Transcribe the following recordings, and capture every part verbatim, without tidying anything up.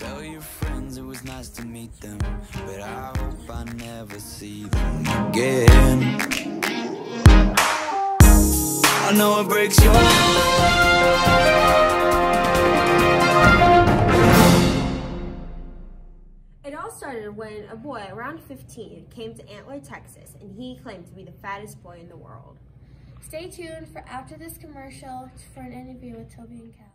Tell your friends it was nice to meet them, but I hope I never see them again. I know it breaks your It all started when a boy around fifteen came to Antler, Texas, and he claimed to be the fattest boy in the world. Stay tuned for after this commercial for an interview with Toby and Cal.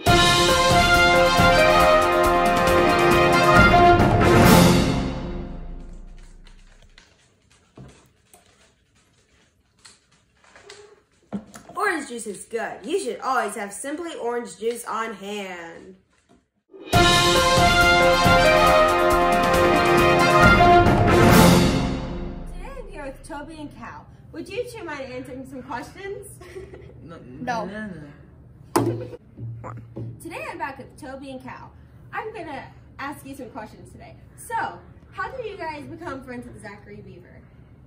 Orange juice is good. You should always have Simply Orange Juice on hand. Today I'm here with Toby and Cal. Would you two mind answering some questions? No. no. Today I'm back with Toby and Cal. I'm gonna ask you some questions today. So, how did you guys become friends with Zachary Beaver?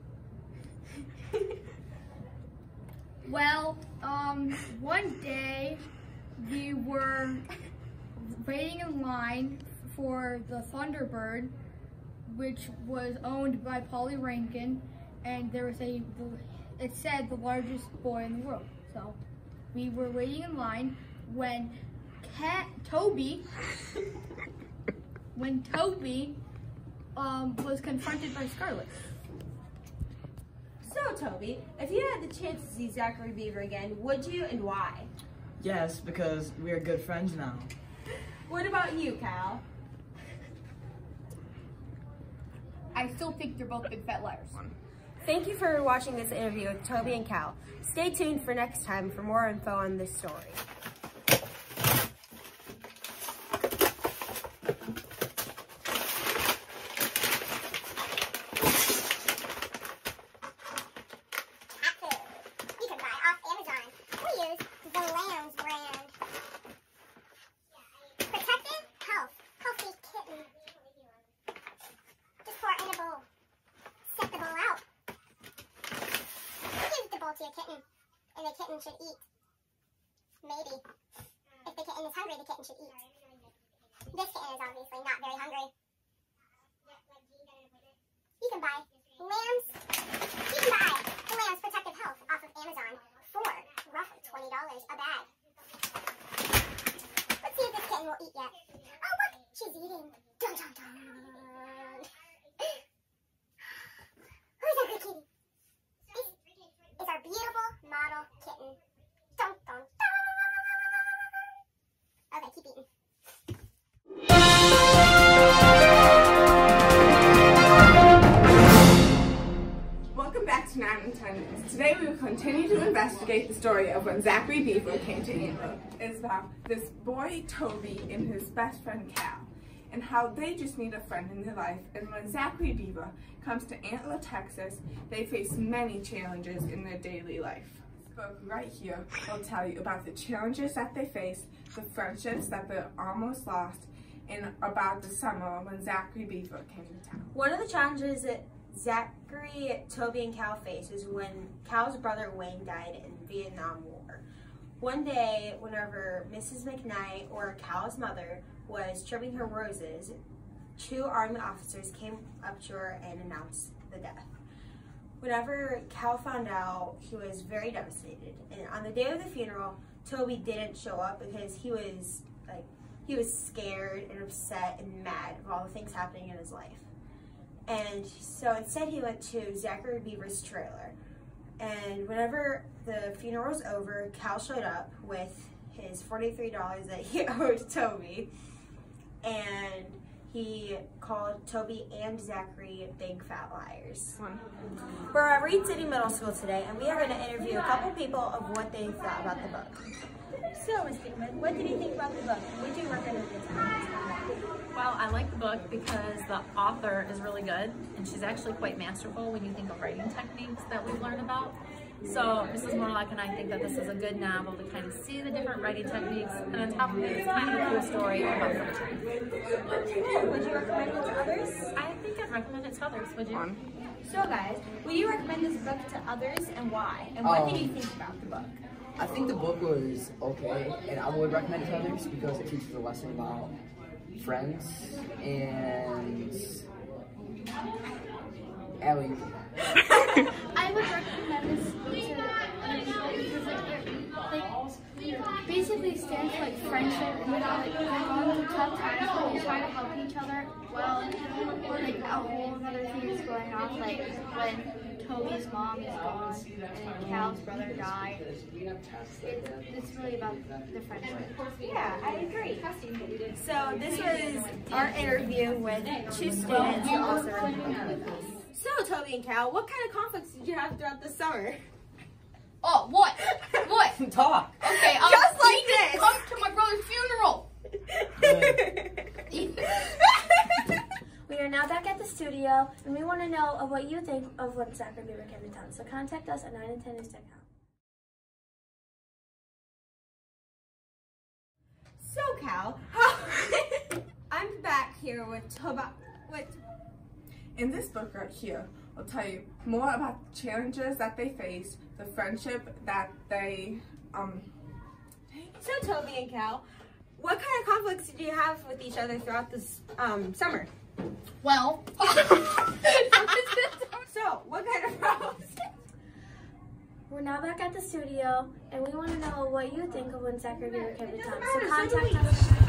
Well, um, one day we were waiting in line for the Thunderbird, which was owned by Polly Rankin, and there was a, it said the largest boy in the world. So we were waiting in line when Cat, Toby, when Toby um, was confronted by Scarlett. So, Toby, if you had the chance to see Zachary Beaver again, would you and why? Yes, because we're good friends now. What about you, Cal? I still think they're both big fat liars. Thank you for watching this interview with Toby and Cal. Stay tuned for next time for more info on this story. To a kitten, and the kitten should eat. Maybe. If the kitten is hungry, the kitten should eat. This kitten is obviously not very hungry. You can buy lambs. You can buy the Lamb's Protective Health off of Amazon for roughly twenty dollars a bag. Let's see if this kitten will eat yet. Oh, look! She's eating. Dun, dun, dun. Who's a good kitty? It's our beautiful model kitten. Dun, dun, dun. Okay, keep eating. Welcome back to nine and ten News. Today we will continue to investigate the story of when Zachary Beaver came to Antler. It's about this boy, Toby, and his best friend, Cal, and how they just need a friend in their life. And when Zachary Beaver comes to Antler, Texas, they face many challenges in their daily life. This book right here will tell you about the challenges that they face, the friendships that they almost lost, and about the summer when Zachary Beaver came to town. One of the challenges that Zachary, Toby, and Cal face is when Cal's brother Wayne died in the Vietnam War. One day, whenever Missus McKnight, or Cal's mother, was trimming her roses, two Army officers came up to her and announced the death. Whenever Cal found out, he was very devastated. And on the day of the funeral, Toby didn't show up because he was like he was scared and upset and mad of all the things happening in his life. And so instead, he went to Zachary Beaver's trailer. And whenever the funeral was over, Cal showed up with his forty-three dollars that he owed Toby. And he called Toby and Zachary big fat liars. We're at Reed City Middle School today, and we are going to interview a couple people of what they thought about the book. So, Miz Beekman, what did you think about the book? Would you recommend it to me? Well, I like the book because the author is really good, and she's actually quite masterful when you think of writing techniques that we've learned about. So Missus Morlock and I think that this is a good novel to kind of see the different writing techniques, and on top of it, it's kind of a cool story about friendship. Would you recommend it to others? I think I'd recommend it to others, would you? So guys, would you recommend this book to others, and why? And what Um, did you think about the book? I think the book was okay, and I would recommend it to others because it teaches a lesson about friends, and Ellie. I would recommend this book to everybody because like, it like, basically stands for like friendship, you know, like they're going through tough times but they try to help each other well, or like a whole other thing is going on, like when Toby's mom is gone and Cal's brother died. It, it's really about the friendship. Yeah, I agree. So this was our interview with two students who also recommended with us. So Toby and Cal, what kind of conflicts did you have throughout the summer? Oh, what? What? Talk. Okay, um, Just like he didn't this. come to my brother's funeral. We are now back at the studio, and we want to know of what you think of when Zachary Beaver came to town. So contact us at nine and ten news dot com. So Cal, I'm back here with Toby. With In this book right here, I'll tell you more about the challenges that they face, the friendship that they, um... so Toby and Cal, what kind of conflicts did you have with each other throughout this um, summer? Well, So, what kind of problems? We're now back at the studio, and we want to know what you think of when Zachary Beaver came to town. So matter, so do contact we. us.